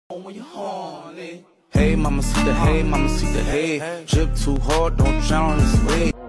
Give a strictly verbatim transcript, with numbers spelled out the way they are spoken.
When you're horny. Hey, mama, see the hey, mama, see the hey. Drip too hard, don't drown in this way.